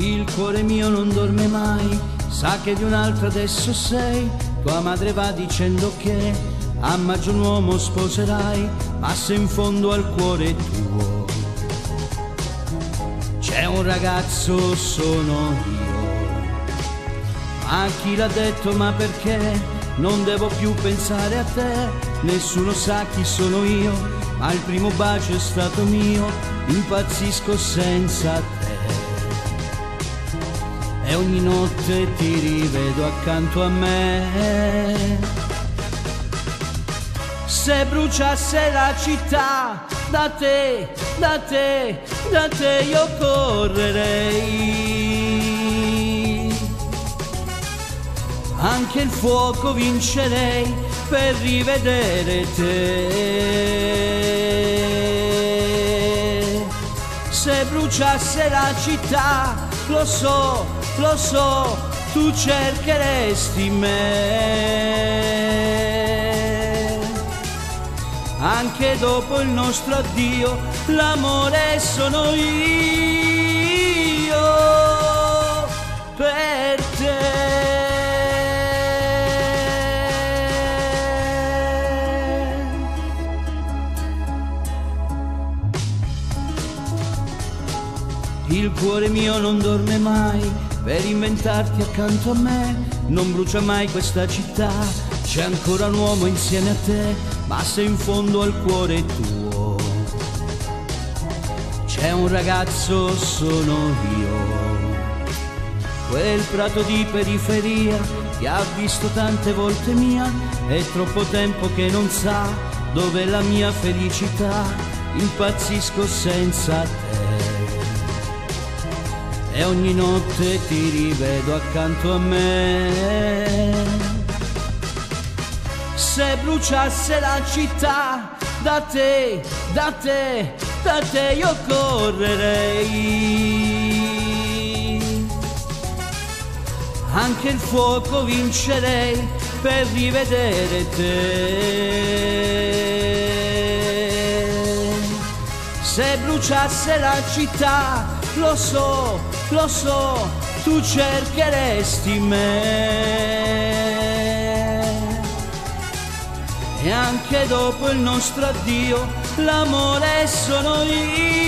Il cuore mio non dorme mai, sa che di un'altra adesso sei. Tua madre va dicendo che a maggio un uomo sposerai, ma se in fondo al cuore tuo c'è un ragazzo, sono io. Ma chi l'ha detto, ma perché? Non devo più pensare a te, nessuno sa chi sono io, ma il primo bacio è stato mio, impazzisco senza te. E ogni notte ti rivedo accanto a me. Se bruciasse la città, da te, da te, da te io correrei. Anche il fuoco vincerei per rivedere te. Se bruciasse la città, lo so, tu cercheresti me. Anche dopo il nostro addio, l'amore sono io per te. Il cuore mio non dorme mai per inventarti accanto a me, non brucia mai questa città, c'è ancora un uomo insieme a te, ma se in fondo al cuore tuo c'è un ragazzo, sono io. Quel prato di periferia che ha visto tante volte mia, è troppo tempo che non sa dov'è la mia felicità, impazzisco senza te. E ogni notte ti rivedo accanto a me. Se bruciasse la città, da te, da te, da te io correrei. Anche il fuoco vincerei per rivedere te. Se bruciasse la città, lo so, tu cercheresti me. E anche dopo il nostro addio, l'amore sono io.